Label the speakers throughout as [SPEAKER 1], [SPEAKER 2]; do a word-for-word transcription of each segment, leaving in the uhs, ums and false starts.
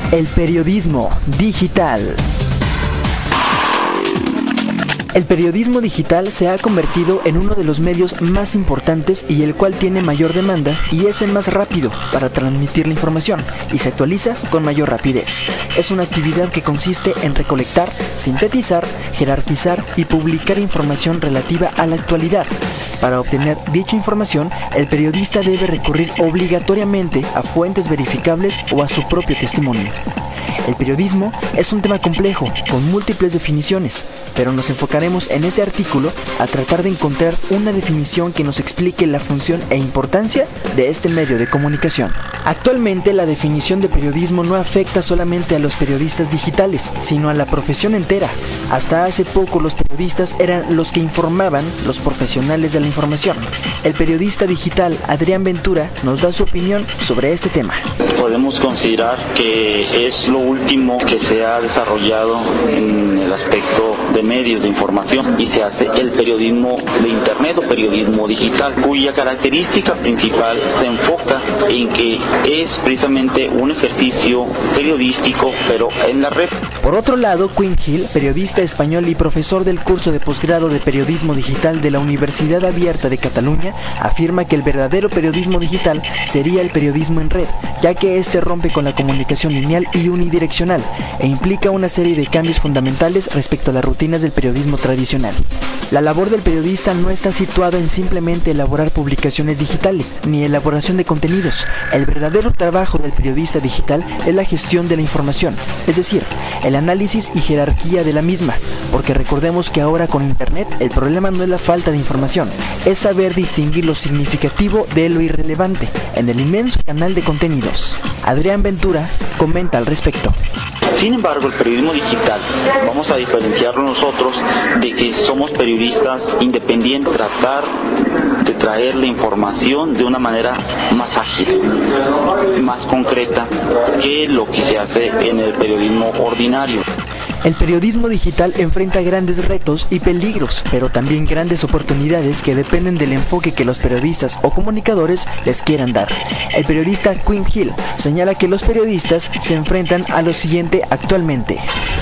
[SPEAKER 1] El periodismo digital. El periodismo digital se ha convertido en uno de los medios más importantes y el cual tiene mayor demanda y es el más rápido para transmitir la información y se actualiza con mayor rapidez. Es una actividad que consiste en recolectar, sintetizar, jerarquizar y publicar información relativa a la actualidad. Para obtener dicha información, el periodista debe recurrir obligatoriamente a fuentes verificables o a su propio testimonio. El periodismo es un tema complejo, con múltiples definiciones, pero nos enfocaremos en este artículo a tratar de encontrar una definición que nos explique la función e importancia de este medio de comunicación. Actualmente la definición de periodismo no afecta solamente a los periodistas digitales, sino a la profesión entera. Hasta hace poco los periodistas eran los que informaban, los profesionales de la información. El periodista digital Adrián Ventura nos da su opinión sobre este tema.
[SPEAKER 2] Podemos considerar que es lo último que se ha desarrollado en el aspecto de medios de información y se hace el periodismo de internet o periodismo digital, cuya característica principal se enfoca en que es precisamente un ejercicio periodístico pero en la red.
[SPEAKER 1] Por otro lado, Quinn Hill, periodista español y profesor del curso de posgrado de periodismo digital de la Universidad Abierta de Cataluña, afirma que el verdadero periodismo digital sería el periodismo en red, ya que este rompe con la comunicación lineal y unidireccional e implica una serie de cambios fundamentales respecto a las rutinas del periodismo tradicional. La labor del periodista no está situada en simplemente elaborar publicaciones digitales, ni elaboración de contenidos. El verdadero trabajo del periodista digital es la gestión de la información, es decir, el análisis y jerarquía de la misma, porque recordemos que ahora con internet el problema no es la falta de información, es saber distinguir lo significativo de lo irrelevante en el inmenso canal de contenidos. Adrián Ventura comenta al respecto.
[SPEAKER 2] Sin embargo, el periodismo digital, vamos a diferenciarlo nosotros de que somos periodistas independientes, tratar de traer la información de una manera más ágil, más concreta que lo que se hace en el periodismo ordinario.
[SPEAKER 1] El periodismo digital enfrenta grandes retos y peligros, pero también grandes oportunidades que dependen del enfoque que los periodistas o comunicadores les quieran dar. El periodista Quinn Hill señala que los periodistas se enfrentan a lo siguiente actualmente.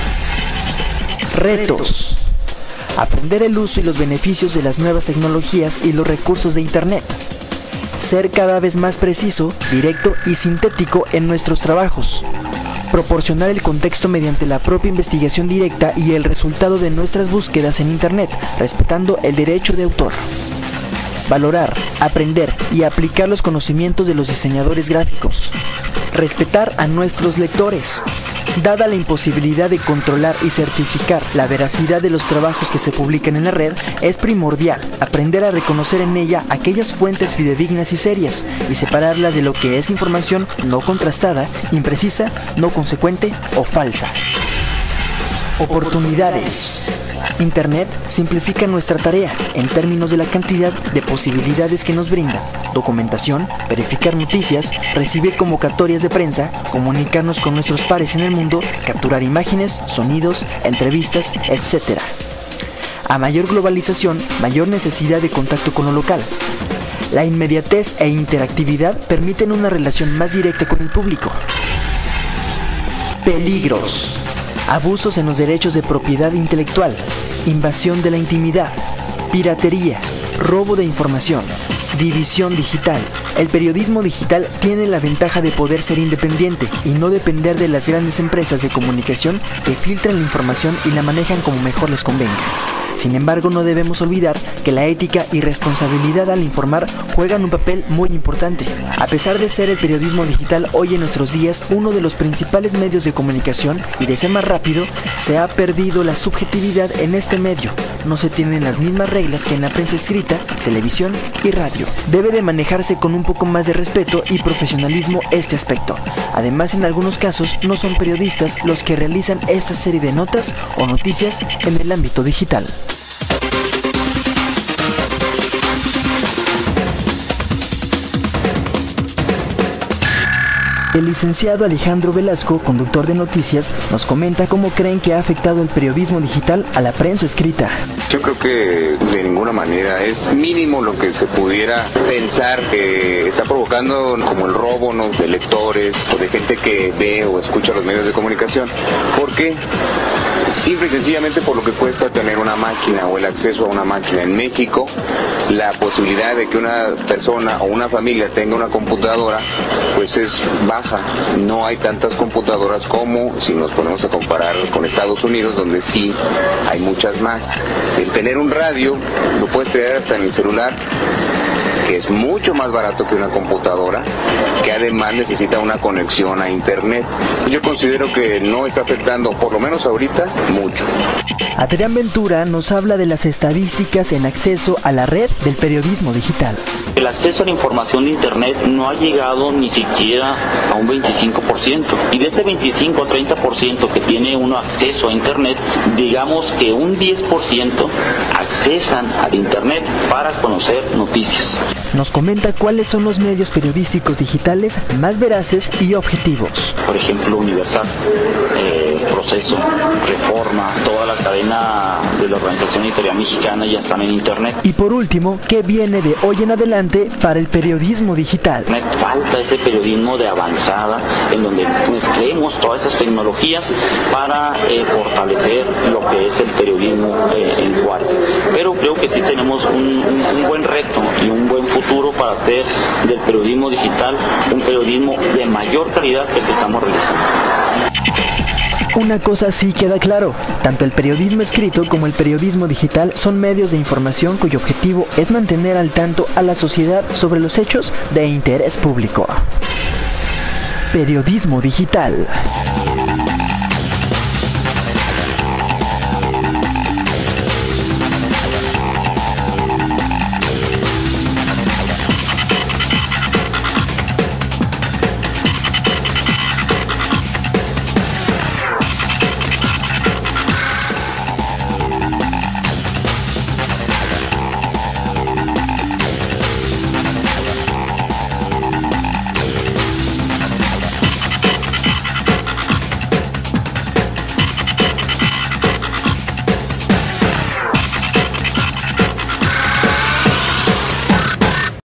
[SPEAKER 1] Retos. Aprender el uso y los beneficios de las nuevas tecnologías y los recursos de internet. Ser cada vez más preciso, directo y sintético en nuestros trabajos. Proporcionar el contexto mediante la propia investigación directa y el resultado de nuestras búsquedas en internet, respetando el derecho de autor. Valorar, aprender y aplicar los conocimientos de los diseñadores gráficos. Respetar a nuestros lectores. Dada la imposibilidad de controlar y certificar la veracidad de los trabajos que se publican en la red, es primordial aprender a reconocer en ella aquellas fuentes fidedignas y serias y separarlas de lo que es información no contrastada, imprecisa, no consecuente o falsa. Oportunidades. Internet simplifica nuestra tarea en términos de la cantidad de posibilidades que nos brinda: documentación, verificar noticias, recibir convocatorias de prensa, comunicarnos con nuestros pares en el mundo, capturar imágenes, sonidos, entrevistas, etcétera. A mayor globalización, mayor necesidad de contacto con lo local. La inmediatez e interactividad permiten una relación más directa con el público. Peligros. Abusos en los derechos de propiedad intelectual, invasión de la intimidad, piratería, robo de información, división digital. El periodismo digital tiene la ventaja de poder ser independiente y no depender de las grandes empresas de comunicación que filtran la información y la manejan como mejor les convenga. Sin embargo, no debemos olvidar que la ética y responsabilidad al informar juegan un papel muy importante. A pesar de ser el periodismo digital hoy en nuestros días uno de los principales medios de comunicación y de ser más rápido, se ha perdido la subjetividad en este medio. No se tienen las mismas reglas que en la prensa escrita, televisión y radio. Debe de manejarse con un poco más de respeto y profesionalismo este aspecto. Además, en algunos casos no son periodistas los que realizan esta serie de notas o noticias en el ámbito digital. El licenciado Alejandro Velasco, conductor de noticias, nos comenta cómo creen que ha afectado el periodismo digital a la prensa escrita.
[SPEAKER 3] Yo creo que de ninguna manera es mínimo lo que se pudiera pensar que está provocando como el robo, ¿no?, de lectores o de gente que ve o escucha los medios de comunicación. ¿Por qué? Simple y sencillamente por lo que cuesta tener una máquina o el acceso a una máquina. En México, la posibilidad de que una persona o una familia tenga una computadora pues es baja. No hay tantas computadoras como si nos ponemos a comparar con Estados Unidos, donde sí hay muchas más. El tener un radio lo puedes tener hasta en el celular, que es mucho más barato que una computadora, que además necesita una conexión a internet. Yo considero que no está afectando, por lo menos ahorita, mucho.
[SPEAKER 1] Adrián Ventura nos habla de las estadísticas en acceso a la red del periodismo digital.
[SPEAKER 2] El acceso a la información de internet no ha llegado ni siquiera a un veinticinco por ciento. Y de ese veinticinco a treinta por ciento que tiene uno acceso a internet, digamos que un diez por ciento accesan al internet para conocer noticias.
[SPEAKER 1] Nos comenta cuáles son los medios periodísticos digitales más veraces y objetivos.
[SPEAKER 2] Por ejemplo, Universal, eh, Proceso, Reforma, toda la cadena de la Organización Editorial Mexicana ya están en internet.
[SPEAKER 1] Y por último, ¿qué viene de hoy en adelante para el periodismo digital?
[SPEAKER 2] Me falta ese periodismo de avanzada en donde mezclemos todas esas tecnologías para eh, fortalecer lo que es el periodismo eh, en Juárez. Pero creo que sí tenemos un, un, un buen reto y un buen futuro para hacer del periodismo digital un periodismo de mayor calidad que el que estamos realizando.
[SPEAKER 1] Una cosa sí queda claro, tanto el periodismo escrito como el periodismo digital son medios de información cuyo objetivo es mantener al tanto a la sociedad sobre los hechos de interés público. Periodismo digital.